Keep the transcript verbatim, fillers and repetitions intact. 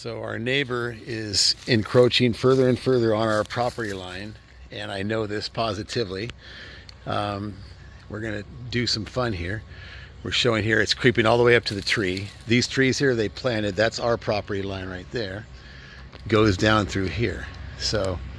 So our neighbor is encroaching further and further on our property line, and I know this positively. Um, we're gonna do some fun here. We're showing here it's creeping all the way up to the tree. These trees here they planted, that's our property line right there. Goes down through here. So